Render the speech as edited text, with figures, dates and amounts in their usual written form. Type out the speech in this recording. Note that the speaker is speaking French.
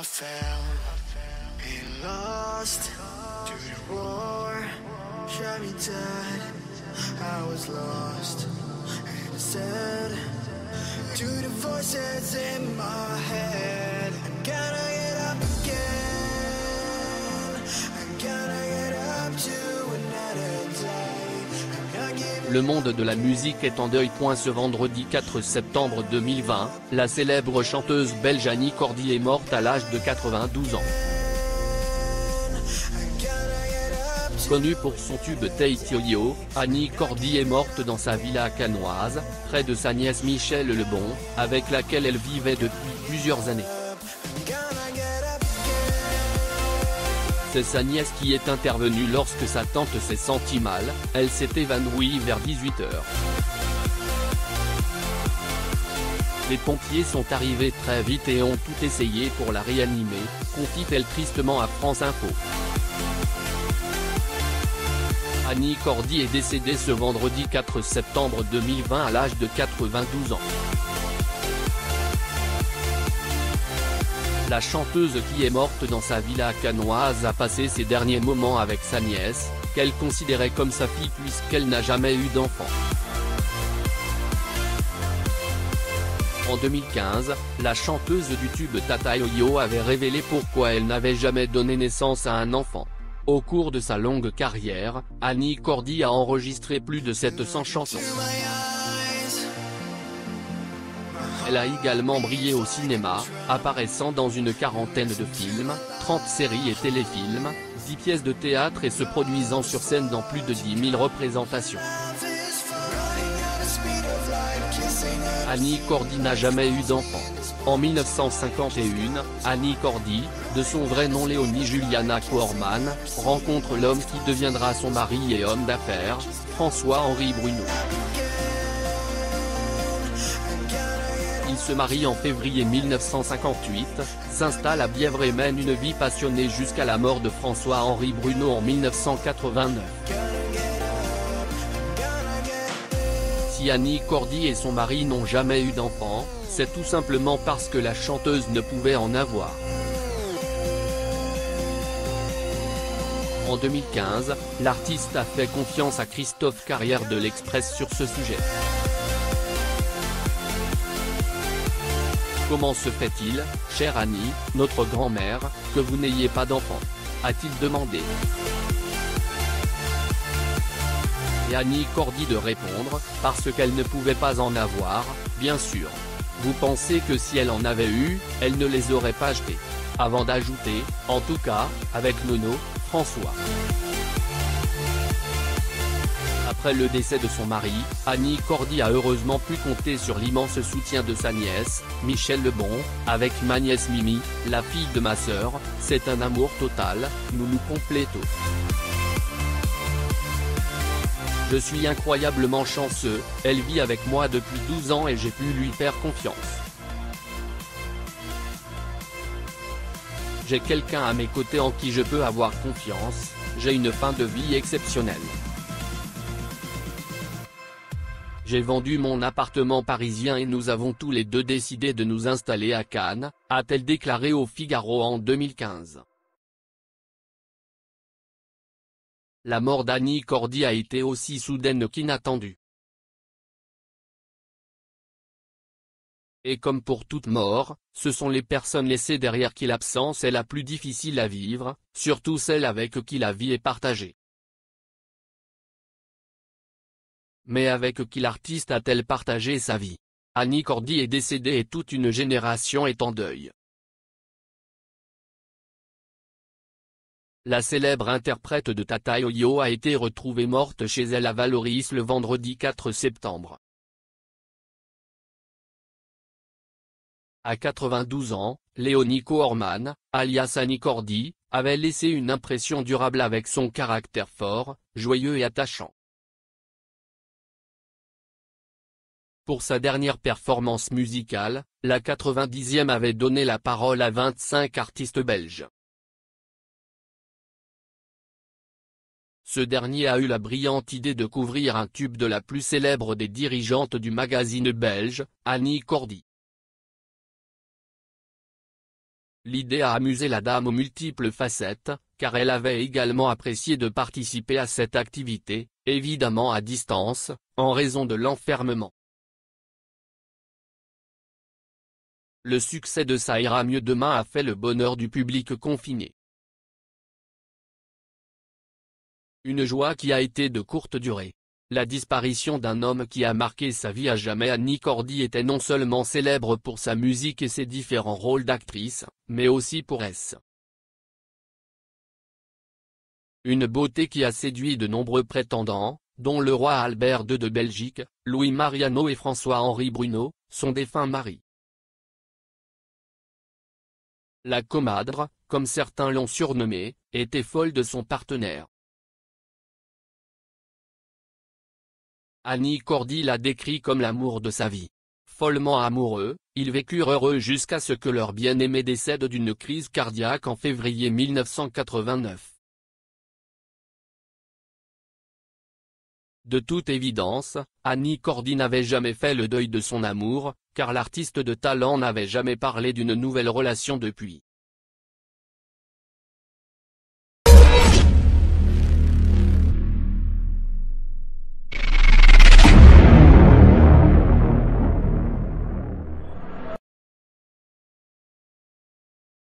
I fell and lost to the war, shot me dead. I was lost and said to the voices in my head, I gotta get up again, I gotta get up to another day. Le monde de la musique est en deuil. Ce vendredi 4 septembre 2020, la célèbre chanteuse belge Annie Cordy est morte à l'âge de 92 ans. Connue pour son tube Take Yo, Annie Cordy est morte dans sa villa cannoise, près de sa nièce Michelle Lebon, avec laquelle elle vivait depuis plusieurs années. C'est sa nièce qui est intervenue lorsque sa tante s'est sentie mal. Elle s'est évanouie vers 18 h. Les pompiers sont arrivés très vite et ont tout essayé pour la réanimer, confie-t-elle tristement à France Info. Annie Cordy est décédée ce vendredi 4 septembre 2020 à l'âge de 92 ans. La chanteuse qui est morte dans sa villa cannoise a passé ses derniers moments avec sa nièce, qu'elle considérait comme sa fille puisqu'elle n'a jamais eu d'enfant. En 2015, la chanteuse du tube Take Yo avait révélé pourquoi elle n'avait jamais donné naissance à un enfant. Au cours de sa longue carrière, Annie Cordy a enregistré plus de 700 chansons. Elle a également brillé au cinéma, apparaissant dans une quarantaine de films, 30 séries et téléfilms, 10 pièces de théâtre et se produisant sur scène dans plus de 10 000 représentations. Annie Cordy n'a jamais eu d'enfant. En 1951, Annie Cordy, de son vrai nom Léonie Juliana Koorman, rencontre l'homme qui deviendra son mari et homme d'affaires, François-Henri Bruno. Ils se marient en février 1958, s'installent à Bièvre et mènent une vie passionnée jusqu'à la mort de François-Henri Bruno en 1989. Si Annie Cordy et son mari n'ont jamais eu d'enfant, c'est tout simplement parce que la chanteuse ne pouvait en avoir. En 2015, l'artiste a fait confiance à Christophe Carrière de l'Express sur ce sujet. Comment se fait-il, chère Annie, notre grand-mère, que vous n'ayez pas d'enfant ? A-t-il demandé. Et Annie Cordy de répondre, parce qu'elle ne pouvait pas en avoir, bien sûr. Vous pensez que si elle en avait eu, elle ne les aurait pas jetés. Avant d'ajouter, en tout cas, avec Nono, François. Après le décès de son mari, Annie Cordy a heureusement pu compter sur l'immense soutien de sa nièce, Michelle Lebon, avec ma nièce Mimi, la fille de ma sœur, c'est un amour total, nous nous complétons. Je suis incroyablement chanceux, elle vit avec moi depuis 12 ans et j'ai pu lui faire confiance. J'ai quelqu'un à mes côtés en qui je peux avoir confiance, j'ai une fin de vie exceptionnelle. J'ai vendu mon appartement parisien et nous avons tous les deux décidé de nous installer à Cannes, a-t-elle déclaré au Figaro en 2015. La mort d'Annie Cordy a été aussi soudaine qu'inattendue. Et comme pour toute mort, ce sont les personnes laissées derrière qui l'absence est la plus difficile à vivre, surtout celles avec qui la vie est partagée. Mais avec qui l'artiste a-t-elle partagé sa vie? Annie Cordy est décédée et toute une génération est en deuil. La célèbre interprète de Take Yo a été retrouvée morte chez elle à Vallauris le vendredi 4 septembre. À 92 ans, Léonie Koorman, alias Annie Cordy, avait laissé une impression durable avec son caractère fort, joyeux et attachant. Pour sa dernière performance musicale, la 90e avait donné la parole à 25 artistes belges. Ce dernier a eu la brillante idée de couvrir un tube de la plus célèbre des dirigeantes du magazine belge, Annie Cordy. L'idée a amusé la dame aux multiples facettes, car elle avait également apprécié de participer à cette activité, évidemment à distance, en raison de l'enfermement. Le succès de Ça ira mieux demain a fait le bonheur du public confiné. Une joie qui a été de courte durée. La disparition d'un homme qui a marqué sa vie à jamais. Annie Cordy était non seulement célèbre pour sa musique et ses différents rôles d'actrice, mais aussi pour une beauté qui a séduit de nombreux prétendants, dont le roi Albert II de Belgique, Louis Mariano et François-Henri Bruno, son défunt mari. La comadre, comme certains l'ont surnommée, était folle de son partenaire. Annie Cordy l'a décrit comme l'amour de sa vie. Follement amoureux, ils vécurent heureux jusqu'à ce que leur bien-aimé décède d'une crise cardiaque en février 1989. De toute évidence, Annie Cordy n'avait jamais fait le deuil de son amour, car l'artiste de talent n'avait jamais parlé d'une nouvelle relation depuis.